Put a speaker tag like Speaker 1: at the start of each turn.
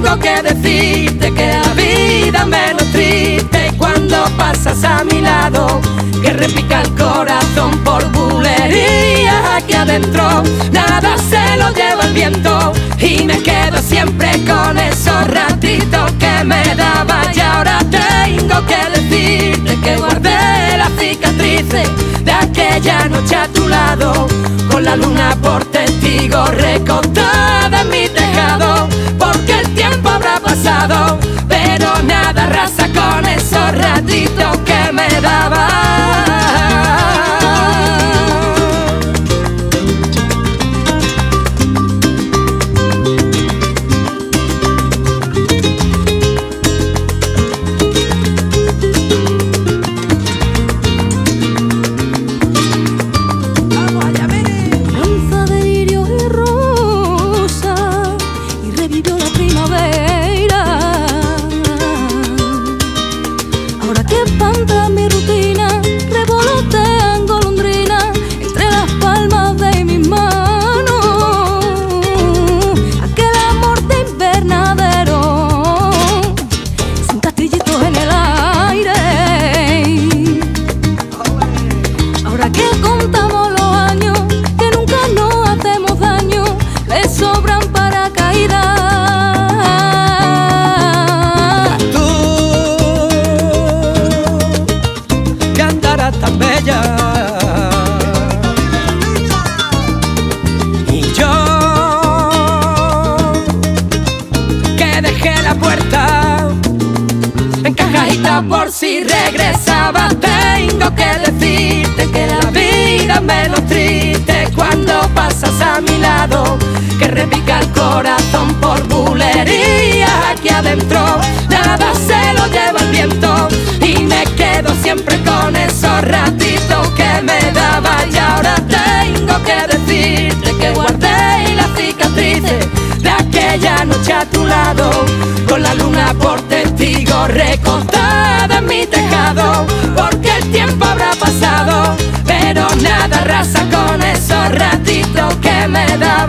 Speaker 1: tengo que decirte que la vida es menos triste cuando pasas a mi lado, que repica el corazón por bulerías. Aquí adentro nada se lo lleva el viento y me quedo siempre con esos ratitos que me daba. Y ahora tengo que decirte que guardé las cicatrices de aquella noche a tu lado, con la luna por testigo recostada en mi tejado, porque el tiempo habrá pasado, pero nada arrasa con esos ratitos que me daba.
Speaker 2: Tan bella, y yo que dejé la puerta encajadita por si regresaba. Tengo que decirte que la vida es menos triste cuando pasas a mi lado, que repica el corazón por bulerías. Aquí adentro nada se lo lleva el viento y me quedo siempre con esos ratitos que me daba. Y ahora tengo que decirte que guardé las cicatrices de aquella noche a tu lado, con la luna por testigo recostada en mi tejado, porque el tiempo habrá pasado, pero nada arrasa con esos ratitos que me daba.